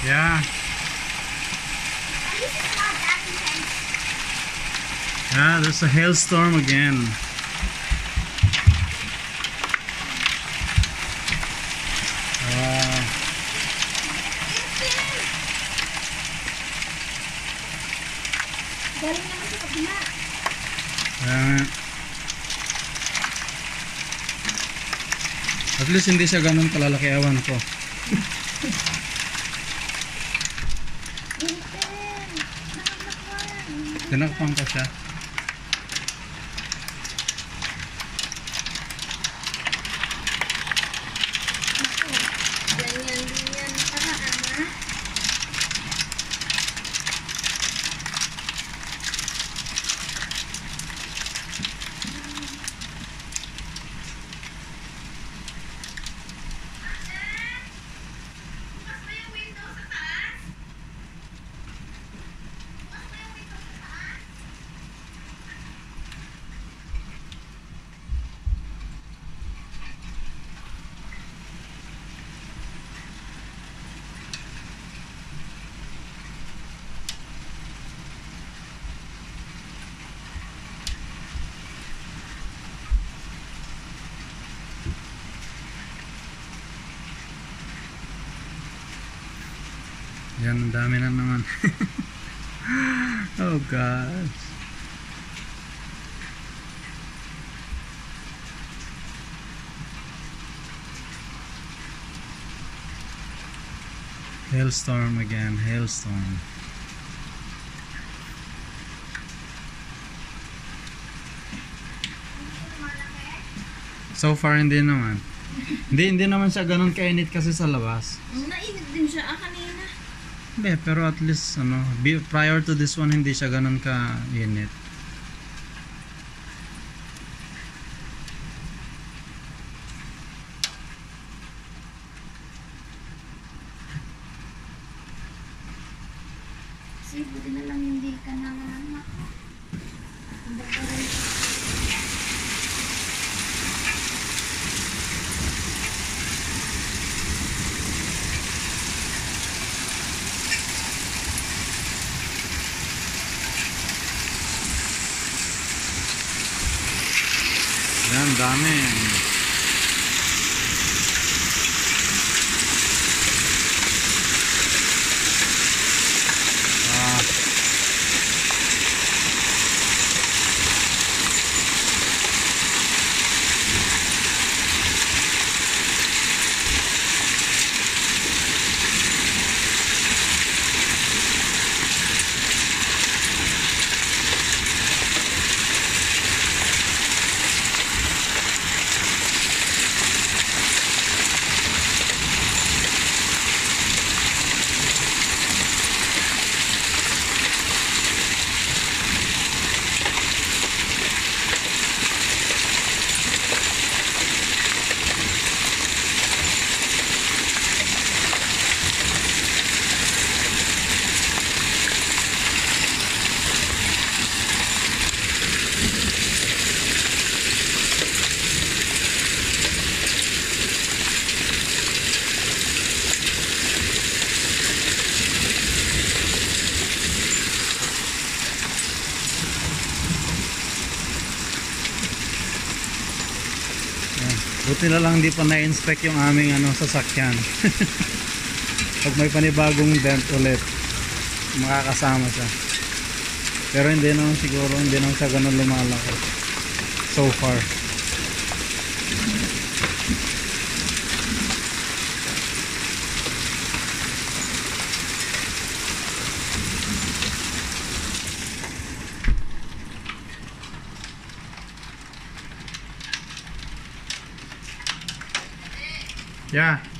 Yeah. At least it's not that intense. Yeah, there's a hailstorm again. Galing naman sa kabila. At least hindi siya ganun kalalaki, awan ko. Tinakpan ko siya. Ganyan din yan nakaraan, ha? Yan, ang dami na naman. Oh gosh. Hailstorm again, hailstorm. So far hindi naman. Hindi naman siya ganun kainit kasi sa labas. Nainit din siya kanina. Hindi, pero at least prior to this one hindi siya ganun ka-init. Kasi buti na lang hindi ka naman ako. Yan, dami. Buti na lang hindi pa na-inspect yung aming sasakyan. Pag may panibagong dent ulit, makakasama siya. Pero hindi naman siguro, hindi naman siya ganun lumalaki so far. Yeah.